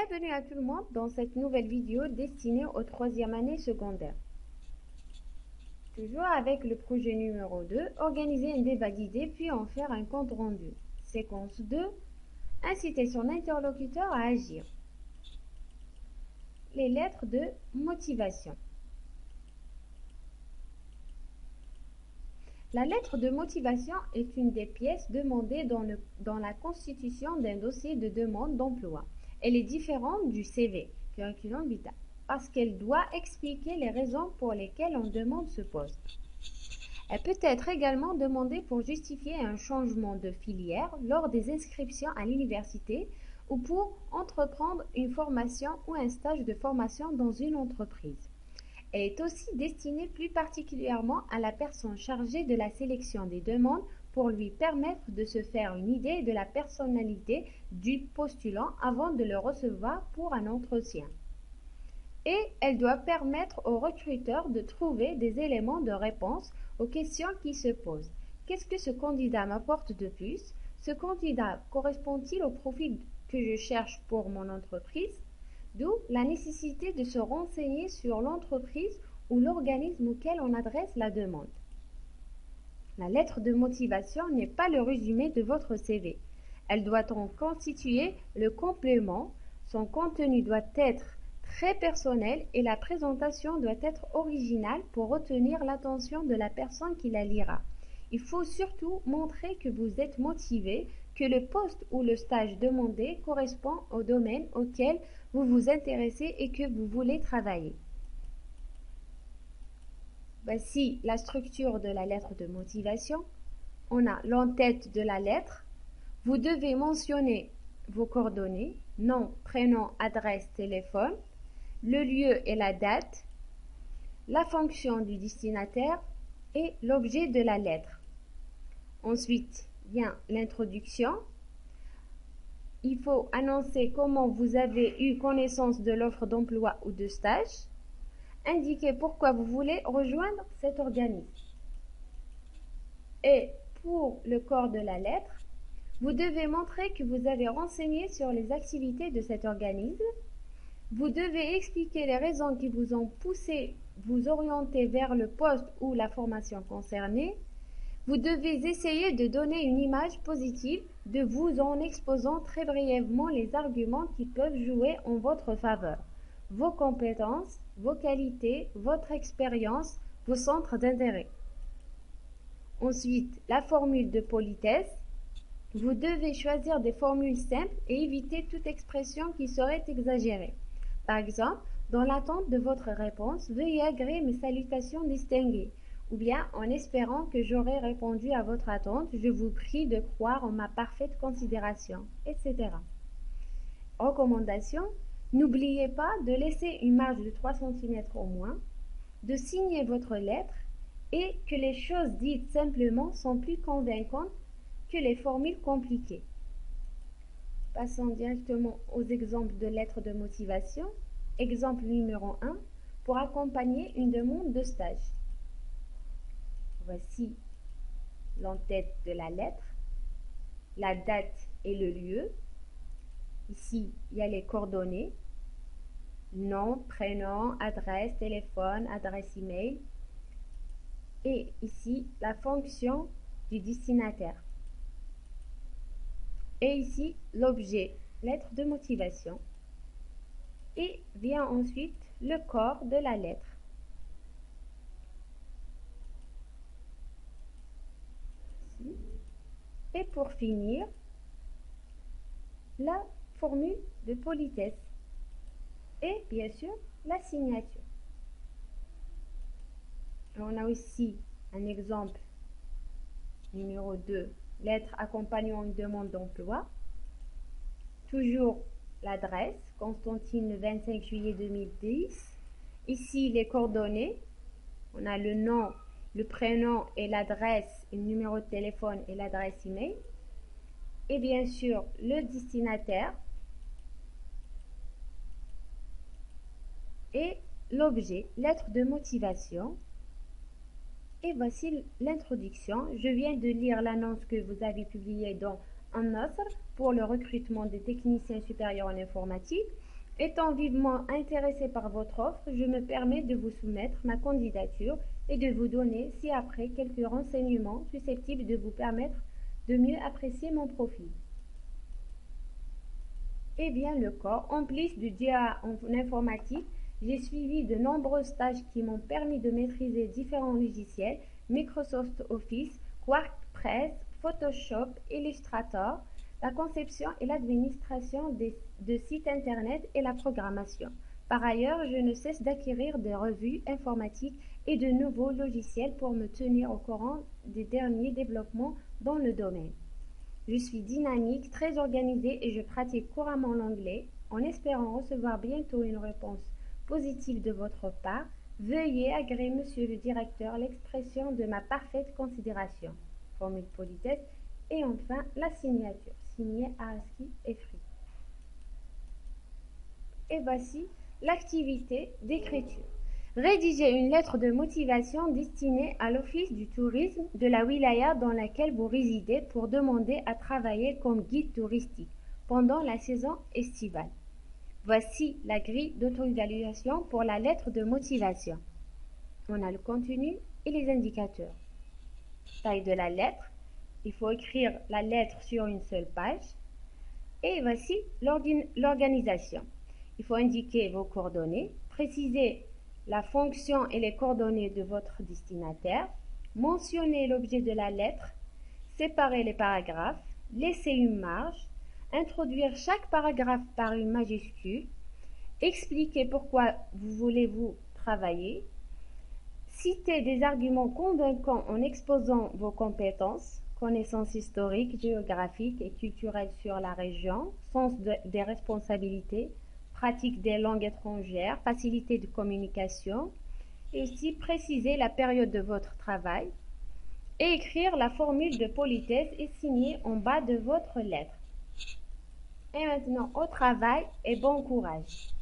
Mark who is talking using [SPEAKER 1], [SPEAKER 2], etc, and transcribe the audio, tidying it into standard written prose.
[SPEAKER 1] Bienvenue à tout le monde dans cette nouvelle vidéo destinée aux 3e année secondaire. Toujours avec le projet numéro 2, organiser un débat d'idées puis en faire un compte rendu. Séquence 2, inciter son interlocuteur à agir. Les lettres de motivation. La lettre de motivation est une des pièces demandées dans la constitution d'un dossier de demande d'emploi. Elle est différente du CV, curriculum vitae, parce qu'elle doit expliquer les raisons pour lesquelles on demande ce poste. Elle peut être également demandée pour justifier un changement de filière lors des inscriptions à l'université ou pour entreprendre une formation ou un stage de formation dans une entreprise. Elle est aussi destinée plus particulièrement à la personne chargée de la sélection des demandes pour lui permettre de se faire une idée de la personnalité du postulant avant de le recevoir pour un entretien. Et elle doit permettre au recruteur de trouver des éléments de réponse aux questions qui se posent. Qu'est-ce que ce candidat m'apporte de plus? Ce candidat correspond-il au profil que je cherche pour mon entreprise? D'où la nécessité de se renseigner sur l'entreprise ou l'organisme auquel on adresse la demande. La lettre de motivation n'est pas le résumé de votre CV. Elle doit en constituer le complément. Son contenu doit être très personnel et la présentation doit être originale pour retenir l'attention de la personne qui la lira. Il faut surtout montrer que vous êtes motivé, que le poste ou le stage demandé correspond au domaine auquel vous vous intéressez et que vous voulez travailler. Voici la structure de la lettre de motivation. On a l'entête de la lettre. Vous devez mentionner vos coordonnées, nom, prénom, adresse, téléphone, le lieu et la date, la fonction du destinataire et l'objet de la lettre. Ensuite vient l'introduction. Il faut annoncer comment vous avez eu connaissance de l'offre d'emploi ou de stage. Indiquer pourquoi vous voulez rejoindre cet organisme. Et pour le corps de la lettre, vous devez montrer que vous avez renseigné sur les activités de cet organisme. Vous devez expliquer les raisons qui vous ont poussé vous orienter vers le poste ou la formation concernée. Vous devez essayer de donner une image positive de vous en exposant très brièvement les arguments qui peuvent jouer en votre faveur. Vos compétences, vos qualités, votre expérience, vos centres d'intérêt. Ensuite, la formule de politesse. Vous devez choisir des formules simples et éviter toute expression qui serait exagérée. Par exemple, dans l'attente de votre réponse, veuillez agréer mes salutations distinguées. Ou bien, en espérant que j'aurai répondu à votre attente, je vous prie de croire en ma parfaite considération, etc. Recommandation. N'oubliez pas de laisser une marge de 3 cm au moins, de signer votre lettre et que les choses dites simplement sont plus convaincantes que les formules compliquées. Passons directement aux exemples de lettres de motivation. Exemple numéro 1, pour accompagner une demande de stage. Voici l'entête de la lettre, la date et le lieu. Ici, il y a les coordonnées, nom, prénom, adresse, téléphone, adresse email. Et ici, la fonction du destinataire. Et ici, l'objet, lettre de motivation. Et vient ensuite le corps de la lettre. Ici. Et pour finir, la formule de politesse et bien sûr la signature. On a aussi un exemple numéro 2, lettre accompagnant une demande d'emploi. Toujours l'adresse, Constantine, le 25 juillet 2010. Ici les coordonnées, on a le nom, le prénom et l'adresse, le numéro de téléphone et l'adresse email. Et bien sûr le destinataire et l'objet, lettre de motivation. Et voici l'introduction. Je viens de lire l'annonce que vous avez publiée dans Un Nasr pour le recrutement des techniciens supérieurs en informatique. Étant vivement intéressé par votre offre, je me permets de vous soumettre ma candidature et de vous donner ci-après quelques renseignements susceptibles de vous permettre de mieux apprécier mon profil. Eh bien, le corps, en plus du DEA en informatique, j'ai suivi de nombreux stages qui m'ont permis de maîtriser différents logiciels, Microsoft Office, WordPress, Photoshop, Illustrator, la conception et l'administration de sites Internet et la programmation. Par ailleurs, je ne cesse d'acquérir des revues informatiques et de nouveaux logiciels pour me tenir au courant des derniers développements dans le domaine. Je suis dynamique, très organisée et je pratique couramment l'anglais. En espérant recevoir bientôt une réponse positive de votre part, veuillez agréer, monsieur le directeur, l'expression de ma parfaite considération. Formule politesse. Et enfin, la signature, signée Araski et Free. Et voici l'activité d'écriture. Rédigez une lettre de motivation destinée à l'Office du tourisme de la wilaya dans laquelle vous résidez pour demander à travailler comme guide touristique pendant la saison estivale. Voici la grille d'auto-évaluation pour la lettre de motivation. On a le contenu et les indicateurs. Taille de la lettre. Il faut écrire la lettre sur une seule page. Et voici l'organisation. Il faut indiquer vos coordonnées, préciser la fonction et les coordonnées de votre destinataire, mentionner l'objet de la lettre, séparer les paragraphes, laisser une marge, introduire chaque paragraphe par une majuscule, expliquer pourquoi vous voulez-vous travailler, citer des arguments convaincants en exposant vos compétences, connaissances historiques, géographiques et culturelles sur la région, sens des responsabilités, pratique des langues étrangères, facilité de communication, et aussi préciser la période de votre travail et écrire la formule de politesse et signer en bas de votre lettre. Et maintenant au travail et bon courage.